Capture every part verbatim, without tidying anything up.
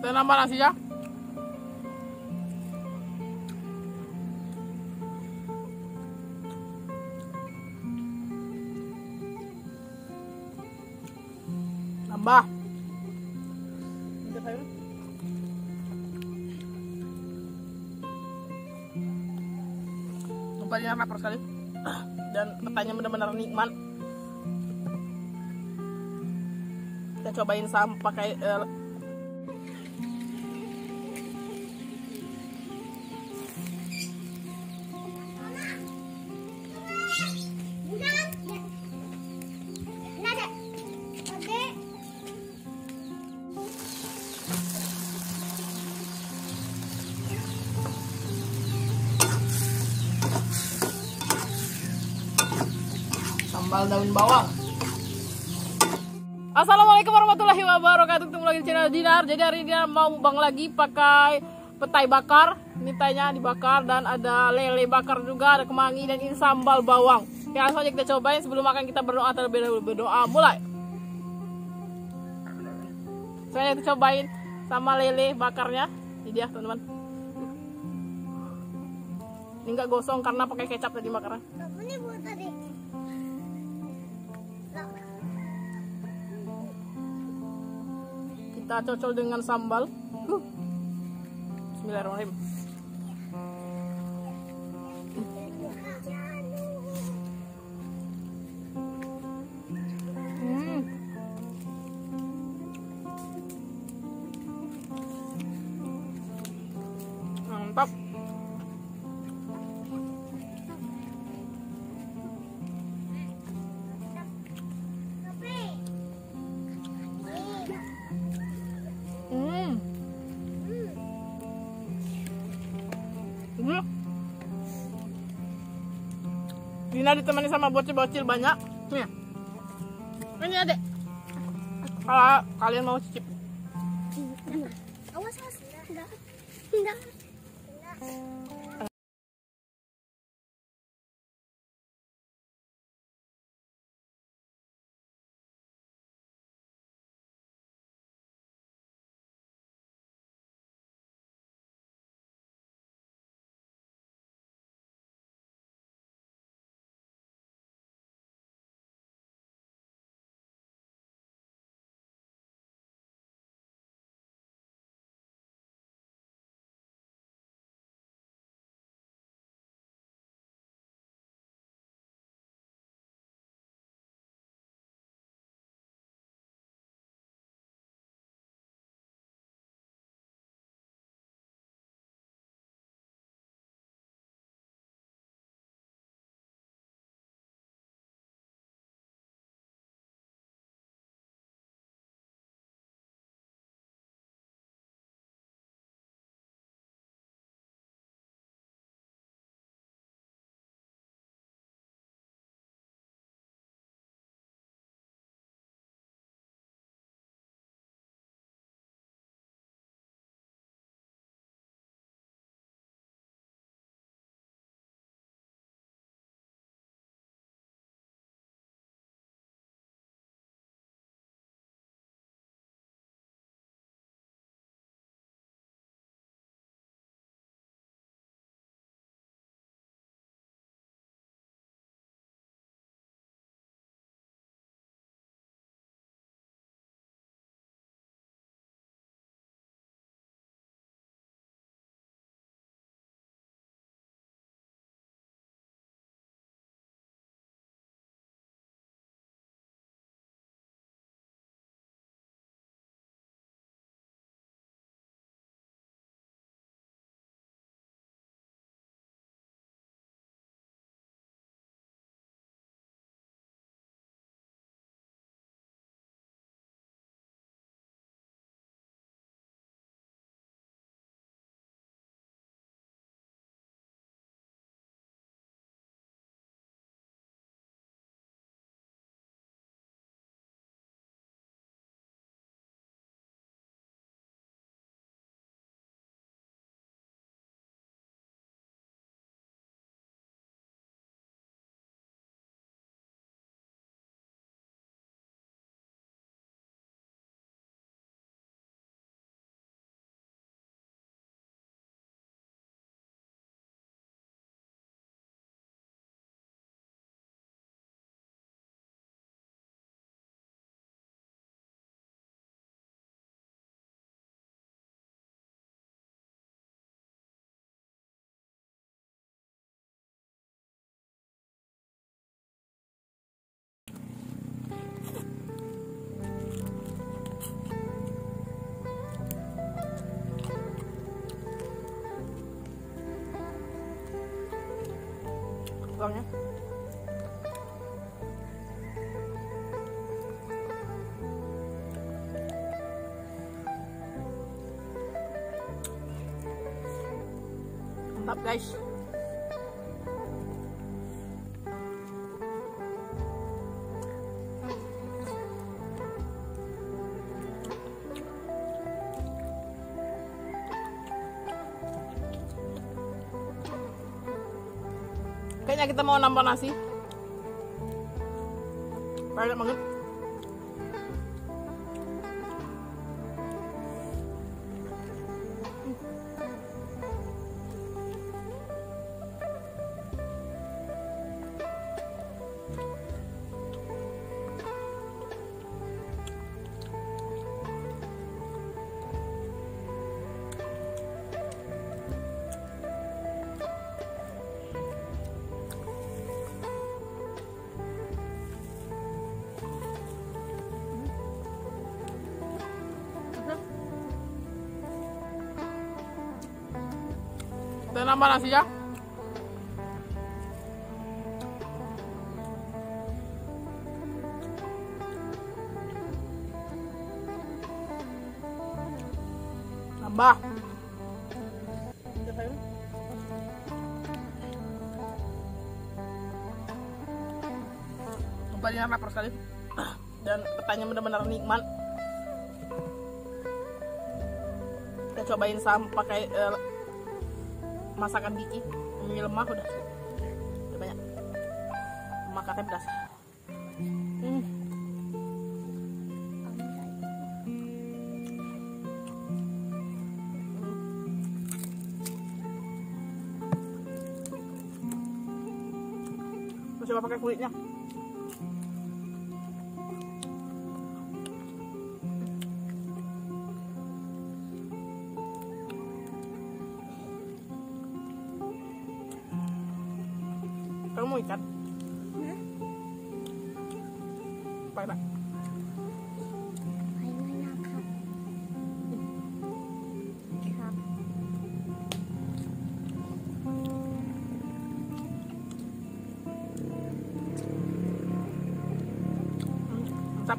Kita nambah nasi ya. Nambah. Tempatnya lapar sekali. Dan petanya benar-benar nikmat. Kita cobain sama pakai uh, sambal daun bawang. Assalamualaikum warahmatullahi wabarakatuh. Ketemu lagi di channel Dinar. Jadi hari ini dia mau mukbang lagi pakai petai bakar. Ini petainya dibakar dan ada lele bakar juga, ada kemangi dan ini sambal bawang. Oke, langsung aja kita cobain. Sebelum makan kita berdoa terlebih dahulu. Berdoa mulai. Saya kita cobain sama lele bakarnya. Ini dia teman-teman. Ini enggak gosong karena pakai kecap tadi bakarnya. Ini buat tadi. Kita cocol dengan sambal. Uh. Bismillahirrahmanirrahim. Hmm. Mantap. Dina ditemani sama bocil-bocil banyak. Nih. Ini adek. Kalau kalian mau cicip. Awas, awas. Enggak. Enggak. tukangnya. Mantap guys. Kayaknya kita mau nambah nasi. Banyak banget. Kita nambah nasi ya. Nambah. Tempatnya lapar sekali dan petanya benar-benar nikmat. Kita cobain sam pakai uh, masakan Kiki, mie lemah udah, udah banyak, makannya pedas. Hmm. Terus coba pakai kulitnya. Kamu mau ikan? Hah? Pakai tak? Mainannya kap. Kap. Mantap.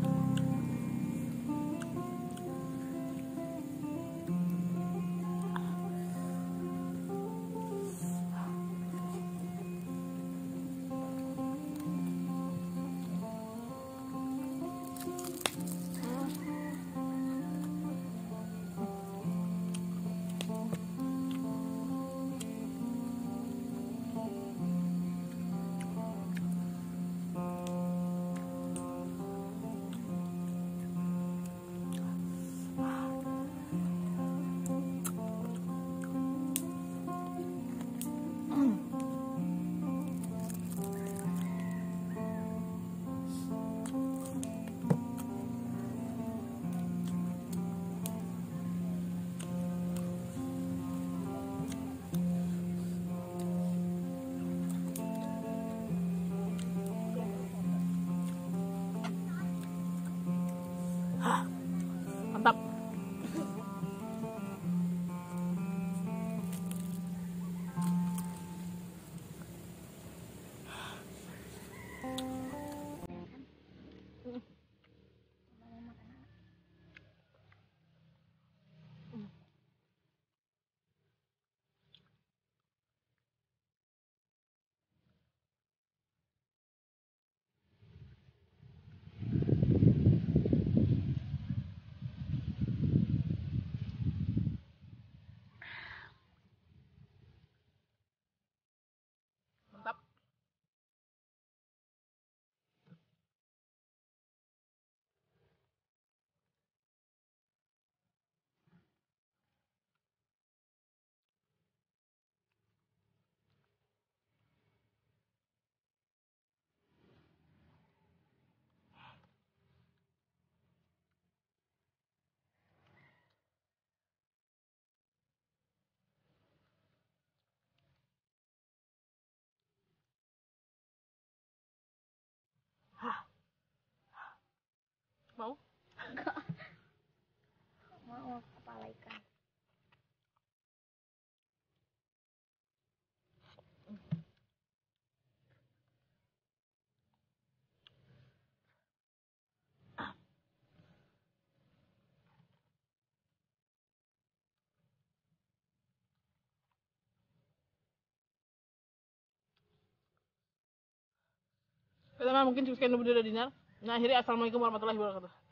Mantap. Mantap. Mau? Mau kepala ikan. Teman mungkin cukup sekian dulu dari Dinar. Nah, akhirnya assalamualaikum warahmatullahi wabarakatuh.